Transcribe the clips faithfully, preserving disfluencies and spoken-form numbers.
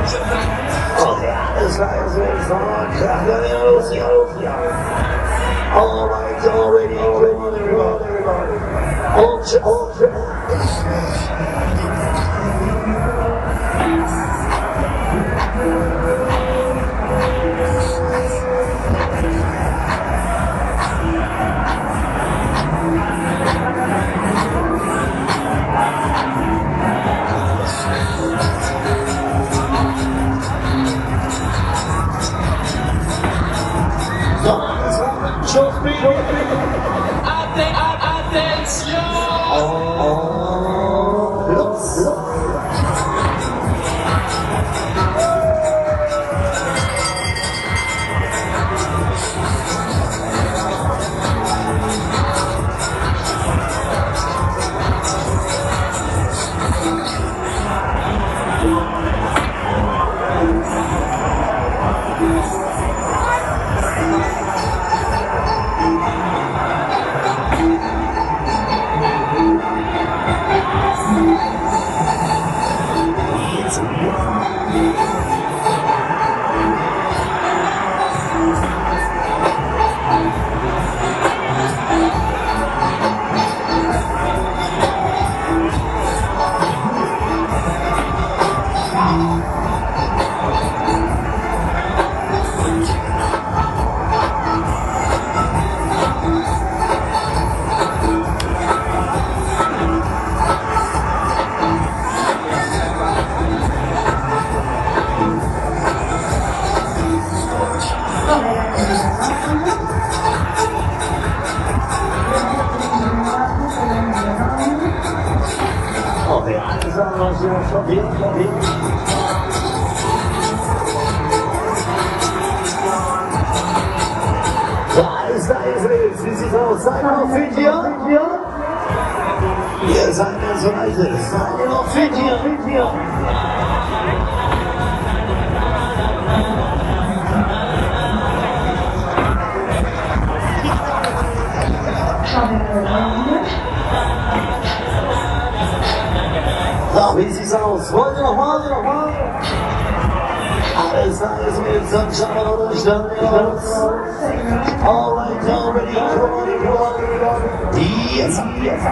Oh ja, das war so ein Sound. All right, already, already, everybody. Ultra, ultra. Da ist, da ist es. Wie sieht's aus? Seid ihr noch fit hier? Ihr seid ja so leise. Seid ihr noch fit hier? Fit hier? So, wie sieht's aus? Wollt ihr noch mal? Wollt ihr noch mal? Alles da ist mit Sunshine oder Stadions. All right, already, come on, everyone. Yes, yes.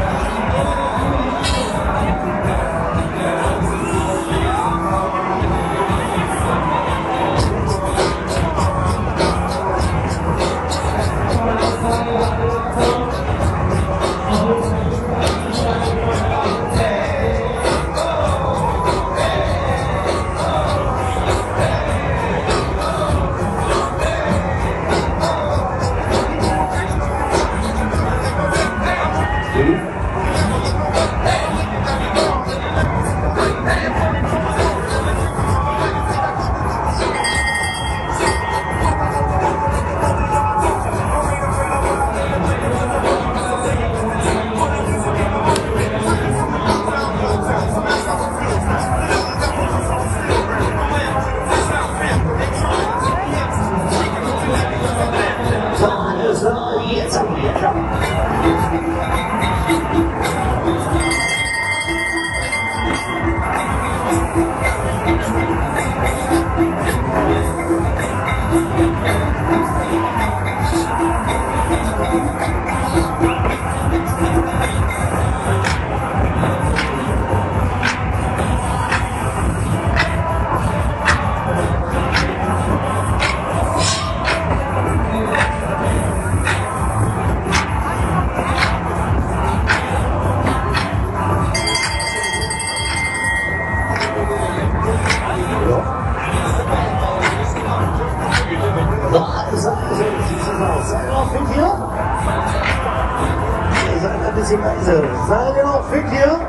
Seid ihr noch fit hier?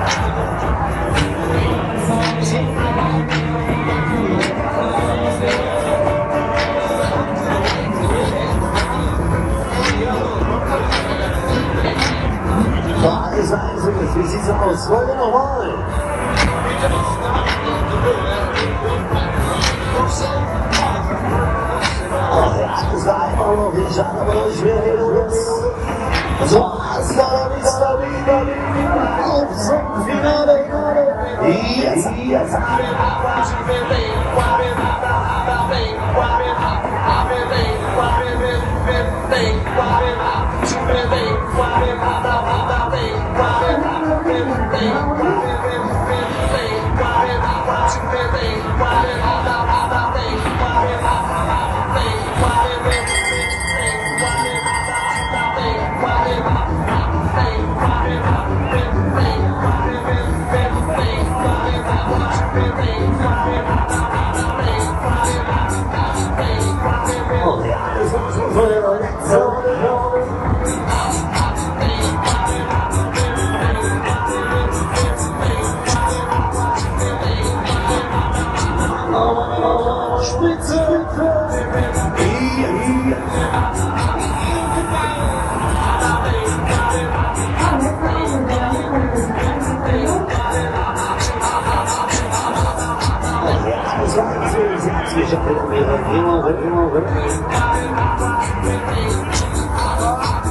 Da ist eins, wie sieht's aus? Wollt ihr noch mal? Oh ja, das war einfach noch nicht schade, aber ich werde jetzt. So, hasta la vista, baby. Auf zum Finale. Yes, yes. Oh, yeah.